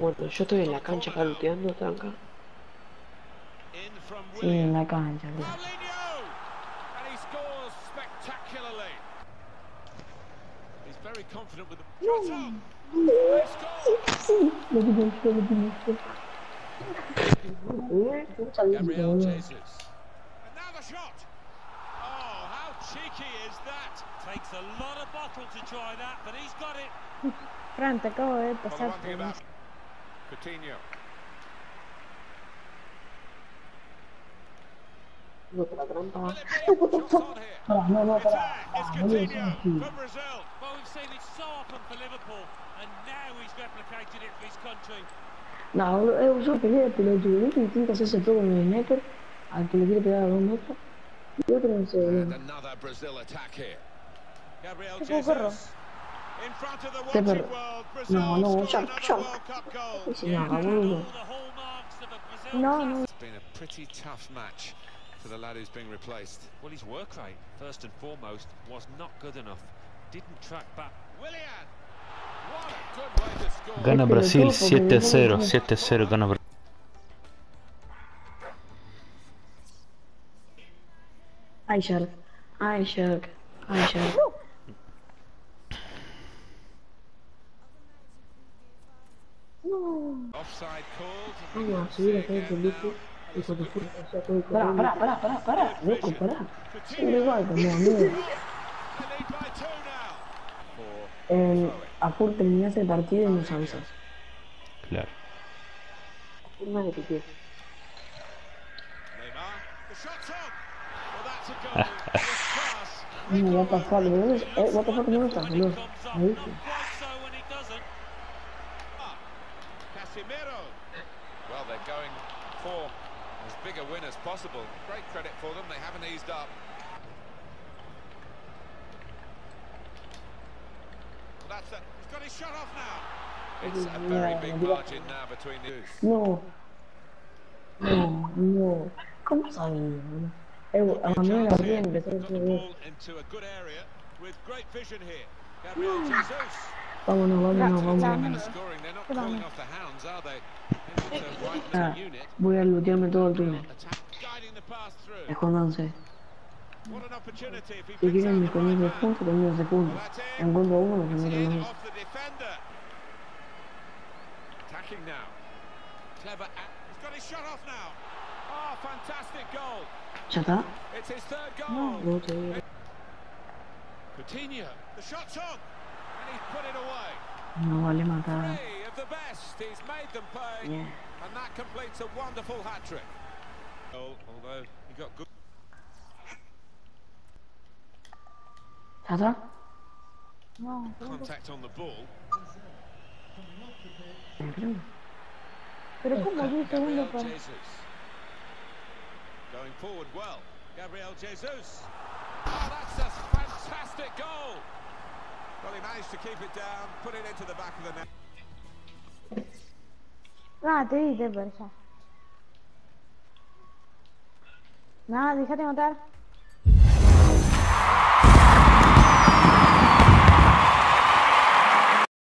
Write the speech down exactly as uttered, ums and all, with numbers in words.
Bueno, yo estoy en la cancha acá looteando, tranca. Sí, en la cancha, tío. No. Sí, lo que yo lo que yo Eh, mucha música, Gabriel boludo. Jesus. And now the shot. Oh, how cheeky is that? Takes a lot of bottle to try that, but he's got it. Fran, te acabo de Well, the pasar one thing por... about Coutinho. No, por la trampa. Will it be? Shots on here. Pará, no, no, It's pará. there. It's Ah, boludo, Coutinho son así. for Brazil. Well, we've seen it so often for Liverpool, and now he's replicated it for his country. No, boludo, eh, yo peleé de pelotudo. ¿Viste? Intenta hacerse pro con el sniper al que le quiere pegar a dos metros. Y otro no sé, And boludo. another Brazil attack here. Gabriel ¿Qué puedo correr? Jesus. In front of the ¿Qué watching perro? world, Brazil No, no, scored jump, another jump. World Cup goal. ¿Qué se llama, boludo? All the hallmarks of a Brazil No, class. no. It's been a pretty tough match for the lad who's being replaced. Well, his work rate, first and foremost, was not good enough. Didn't track back. Willian! What a good way to score. Gana Este Brasil pelotudo porque siete a cero, no- siete a cero gana Brasil. Ay, Shark. Ay, Shark. Ay, Shark. No. Offside called. Vamos a subir acá el pelito. Hijo de puta, o sea, todo el Pará, pará, pará, pará, pará. Loco, pará. Siempre igual, como amigo. They lead by two now. For Eh, a full terminás el partido y nos avisas. Claro. Una de piqué. Neymar. The shot's on. Well, that's a goal. It was class. No, what the fuck, boludo. Eh, what the fuck, no estás, boludo. ¿Me Not viste? quite so when he doesn't. Ah, Casemiro. Well, they're going for as big a win as possible. Great credit for them. They haven't eased up. Well, that's a, he's got his shot off now. It's a very big margin now between the two. No. No, no. ¿Cómo sabes, boludo? Eh, a mí me la partida empezó a Got the decir bien. ball into a good area with great vision here. Gabriel Jesus. Vámonos, vámonos, And vámonos. scoring, they're not calling off the hounds, are they? Able to widen Ah, the unit. voy a lootearme todo el túnel. Attack, guiding the pass through. Escóndanse. What an opportunity if he Si picks quieren out mis the right comienzos man. puntos, comienzos de Well, puntos. that's it. Encuentro a uno, It's encuentro a in los dos. off the defender. Attacking now. Clever. a- He's got his shot off now. Oh, fantastic goal. ¿Ya está? It's his third goal. No te digo. Coutinho. The shot's on. And he's put it away. No vale matar. Three of the best. He's made them pay. Yeah. And that completes a wonderful hat-trick. Goal, although he got good. ¿Ya está? No, Contact on the ball. pero como diez Gabriel segundos para... Jesus. Going forward well. Gabriel Jesus. Oh, that's a fantastic goal. Well, he managed to keep it down, put it into the back of the net. Ah, te diste, pero ya. Nada, déjate matar.